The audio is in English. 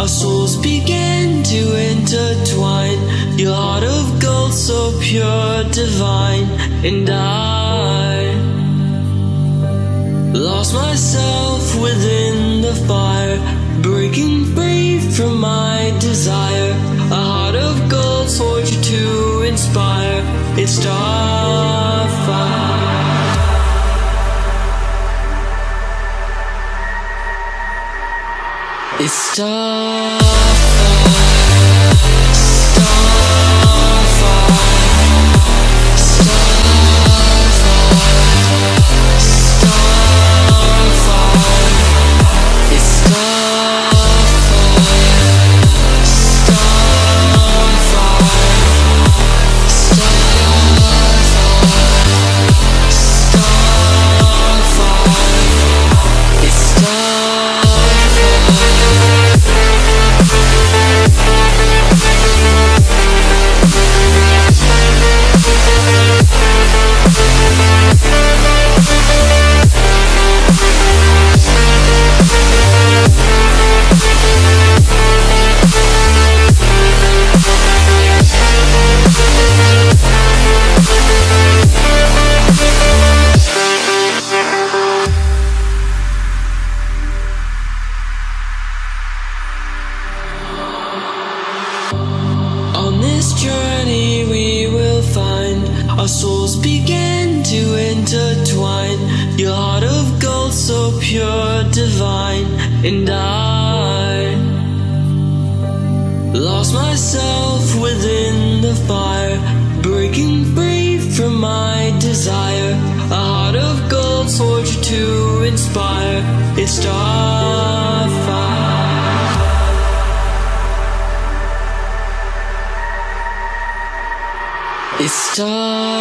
our souls began to intertwine. Your heart of gold, so pure, divine. And I lost myself within the fire, breaking free from my desire. A heart of gold, forged to inspire. It's starfire. It's starfire. Our souls began to intertwine. Your heart of gold, so pure, divine. And I lost myself within the fire, breaking free from my desire. A heart of gold, forged to inspire. It's starfire. It's starfire.